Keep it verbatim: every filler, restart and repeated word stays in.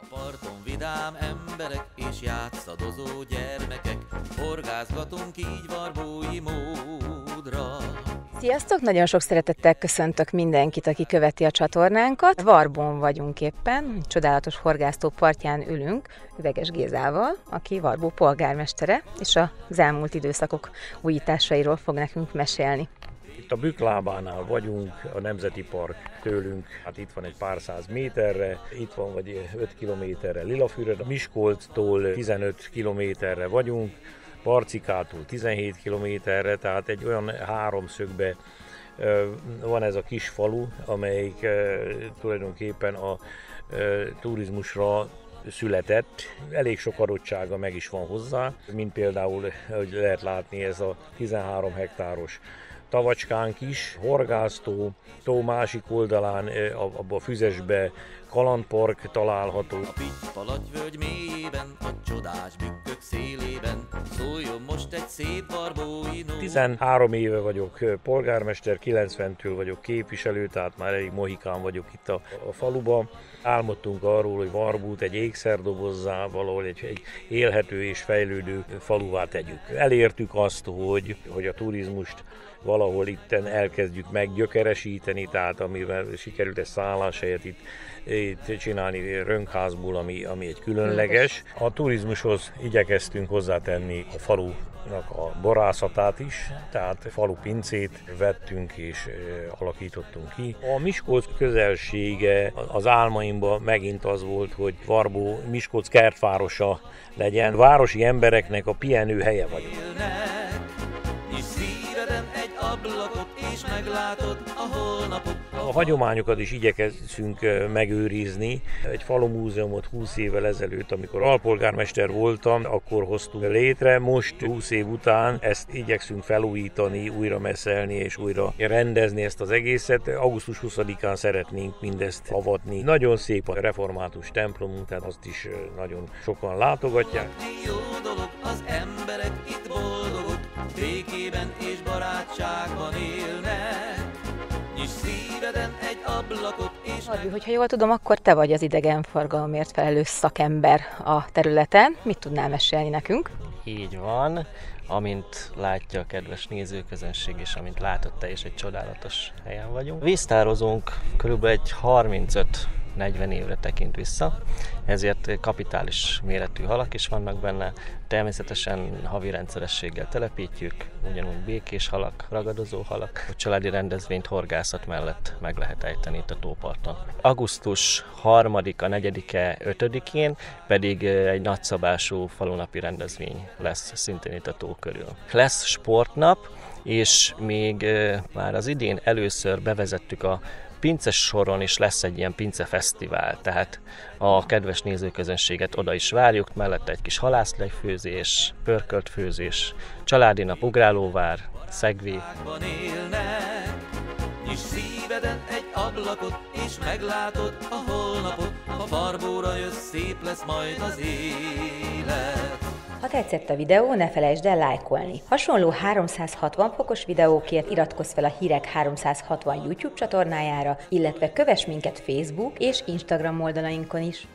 Parton vidám emberek és játszadozó gyermekek, horgászgatunk így varbói módra. Sziasztok! Nagyon sok szeretettel köszöntök mindenkit, aki követi a csatornánkat. Varbón vagyunk éppen, csodálatos horgásztó partján ülünk Üveges Gézával, aki Varbó polgármestere, és az elmúlt időszakok újításairól fog nekünk mesélni. Itt a Bükklábánál vagyunk, a Nemzeti Park tőlünk, hát itt van egy pár száz méterre, itt van vagy öt kilométerre Lilafüred, a Miskolctól tizenöt kilométerre vagyunk, Barcikától tizenhét kilométerre, tehát egy olyan háromszögbe van ez a kis falu, amelyik tulajdonképpen a turizmusra született. Elég sok adottsága meg is van hozzá, mint például, hogy lehet látni, ez a tizenhárom hektáros tavacskánk is, horgásztó, tó másik oldalán, abban a füzesbe kalandpark található. A Pitty-Palaty-völgy mélyében, a csodás bükkök szélében, szóljon most egy szép varbói nót. tizenhárom éve vagyok polgármester, kilencventől vagyok képviselő, tehát már elég mohikán vagyok itt a, a faluban. Álmodtunk arról, hogy Varbót egy ékszerdobozzá, valahol egy, egy élhető és fejlődő faluvá tegyük. Elértük azt, hogy, hogy a turizmust valahol itten elkezdjük meggyökeresíteni, tehát amivel sikerült egy szálláshelyet itt, itt csinálni rönkházból, ami, ami egy különleges. A turizmushoz igyekeztünk hozzátenni a falunak a borászatát is, tehát falupincét vettünk és alakítottunk ki. A Miskolc közelsége az álmaimban megint az volt, hogy Varbó Miskolc kertvárosa legyen. Városi embereknek a pihenő helye vagyok. Ablakot, és meglátod a holnapot. A hagyományokat is igyekezünk megőrizni. Egy falumúzeumot húsz évvel ezelőtt, amikor alpolgármester voltam, akkor hoztunk létre. Most húsz év után ezt igyekszünk felújítani, újra messzelni és újra rendezni ezt az egészet. augusztus huszadikán szeretnénk mindezt avatni. Nagyon szép a református templomunk, tehát azt is nagyon sokan látogatják. Jó dolog, az emberek itt boldogok, békében és barátságban élnek. Nyis szíveden egy ablakot és... Arbi, hogyha jól tudom, akkor te vagy az idegenforgalomért felelős szakember a területen. Mit tudnál mesélni nekünk? Így van. Amint látja a kedves nézőközönség, és amint látod te is, egy csodálatos helyen vagyunk. Víztározónk körülbelül egy harmincöt negyven évre tekint vissza, ezért kapitális méretű halak is vannak benne. Természetesen havi rendszerességgel telepítjük, ugyanúgy békés halak, ragadozó halak. A családi rendezvényt horgászat mellett meg lehet ejteni itt a tóparton. augusztus harmadika, negyedike, ötödikén pedig egy nagyszabású falunapi rendezvény lesz szintén itt a tó körül. Lesz sportnap, és még már az idén először bevezettük a pinces soron is lesz egy ilyen pincefesztivál, tehát a kedves nézőközönséget oda is várjuk, mellette egy kis halászlejfőzés, pörkölt főzés, családi nap, ugrálóvár, szegvé. Nyis szíveden egy ablakot, és meglátod a holnapot, ha Varbóra jössz, szép lesz majd az élet. Ha tetszett a videó, ne felejtsd el lájkolni. Hasonló háromszázhatvan fokos videókért iratkozz fel a Hírek háromszázhatvan YouTube csatornájára, illetve kövess minket Facebook és Instagram oldalainkon is.